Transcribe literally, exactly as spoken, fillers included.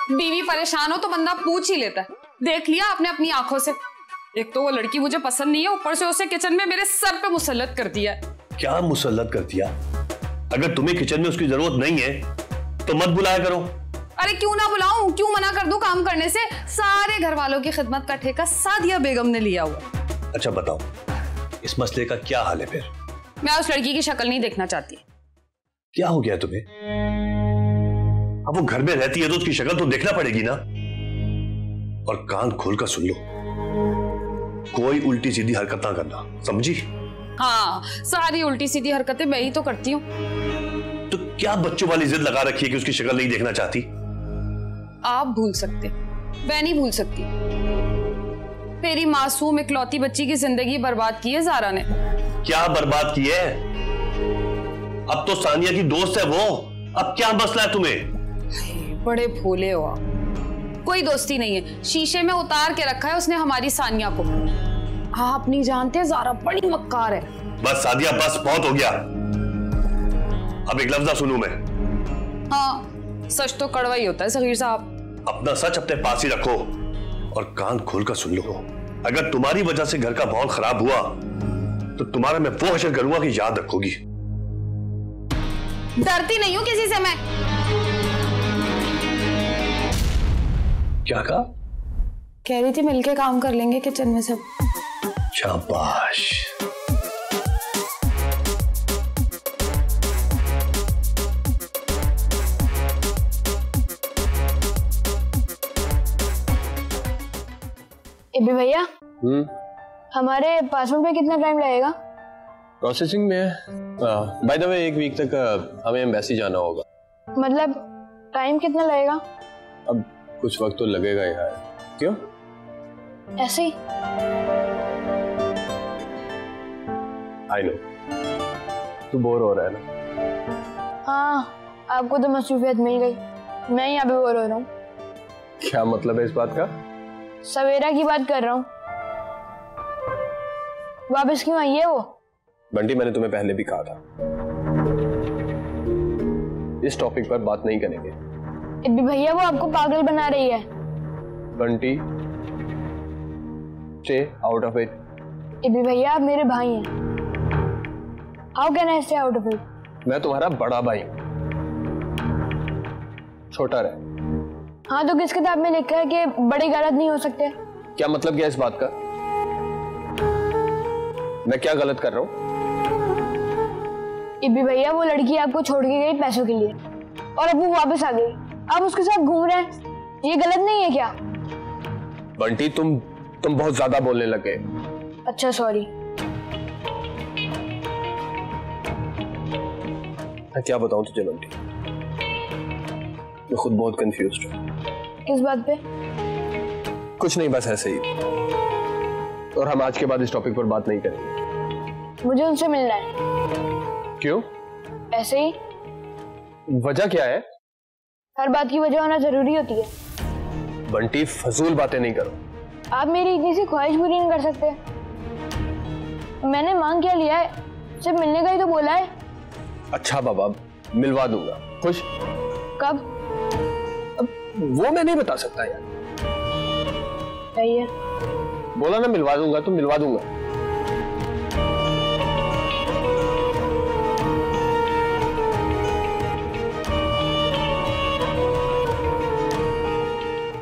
बीवी परेशान हो तो बंदा पूछ ही लेता है। देख लिया आपने अपनी आंखों से। एक तो वो लड़की मुझे पसंद नहीं है, ऊपर से उसे किचन में मेरे सर पे मुसल्लत कर दिया है। क्या मुसल्लत कर दिया? अगर तुम्हें किचन में उसकी जरूरत नहीं है तो मत बुलाया करो। अरे क्यों ना बुलाऊं, क्यों मना कर दूं काम करने से? सारे घर वालों की खिदमत का ठेका सादिया बेगम ने लिया हुआ। अच्छा बताओ, इस मसले का क्या हाल है फिर? मैं उस लड़की की शक्ल नहीं देखना चाहती। क्या हो गया तुम्हें? अब वो घर में रहती है तो उसकी शक्ल तो देखना पड़ेगी ना। और कान खोलकर सुन लो, कोई उल्टी सीधी हरकत ना करना, समझी? हाँ, सारी उल्टी सीधी हरकतें मैं ही तो करती हूँ। तो क्या बच्चों वाली जिद लगा रखी है कि उसकी शक्ल नहीं देखना चाहती? आप भूल सकते, मैं नहीं भूल सकती। मेरी मासूम इकलौती बच्ची की जिंदगी बर्बाद की है ज़ारा ने। क्या बर्बाद की है? अब तो सानिया की दोस्त है वो, अब क्या मसला है तुम्हें? बड़े भोले हो आप। कोई दोस्ती नहीं है, शीशे में उतार के रखा है उसने हमारी सानिया को। आप नहीं जानते ज़ारा बड़ी मक्कार है। बस सादिया, बस बहुत हो गया। अब एक लफ्ज़ सुनूं मैं? हाँ, सच तो कड़वा ही होता है सगीर साहब। अपना सच अपने पास ही रखो और कान खोलकर सुन लो। अगर तुम्हारी वजह से घर का माहौल खराब हुआ तो तुम्हारा मैं वो हशर करूंगा कि याद रखोगी। डरती नहीं हूं किसी से मैं। क्या कहा? कह रही थी मिलके काम कर लेंगे किचन में सब। शाबाश। एबी भैया, हम्म हमारे पासपोर्ट में कितना टाइम लगेगा? प्रोसेसिंग में है। बाय द वे एक वीक तक uh, हमें एम्बेसी जाना होगा। मतलब टाइम कितना लगेगा? अब कुछ वक्त तो लगेगा यार। क्यों? ऐसे ही। आई नो, तू बोर हो रहा है ना? हाँ, आपको तो मसरूफियत मिल गई, मैं यहाँ पे बोर हो रहा हूँ। क्या मतलब है इस बात का? सवेरा की बात कर रहा हूँ। वापस क्यों आई है वो? बंटी, मैंने तुम्हें पहले भी कहा था इस टॉपिक पर बात नहीं करेंगे। एबी भैया, वो आपको पागल बना रही है। Bunty, stay out of it. AB भैया, आप मेरे भाई हैं। How can I stay out of it? मैं तुम्हारा बड़ा भाई हूं, छोटा रहे। हाँ, तो किस किताब में लिखा है कि बड़े गलत नहीं हो सकते? क्या मतलब क्या इस बात का? मैं क्या गलत कर रहा हूं? एबी भैया, वो लड़की आपको छोड़ के गई पैसों के लिए और अब वो वापस आ गई, आप उसके साथ घूम रहे हैं, ये गलत नहीं है क्या? बंटी, तुम तुम बहुत ज्यादा बोलने लगे। अच्छा, सॉरी। मैं क्या बताऊं तुझे बंटी, मैं खुद बहुत कंफ्यूज्ड हूं। किस बात पे? कुछ नहीं, बस ऐसे ही। और हम आज के बाद इस टॉपिक पर बात नहीं करेंगे। मुझे उनसे मिलना है। क्यों? ऐसे ही। वजह क्या है? हर बात की वजह होना जरूरी होती है। बंटी, फजूल बातें नहीं करो। आप मेरी इतनी सी ख्वाहिश पूरी नहीं कर सकते? मैंने मांग क्या लिया है, सिर्फ मिलने का ही तो बोला है। अच्छा बाबा, मिलवा दूंगा। खुश? कब? अब वो मैं नहीं बता सकता यार। सही है। बोला ना मिलवा दूंगा तो मिलवा दूंगा।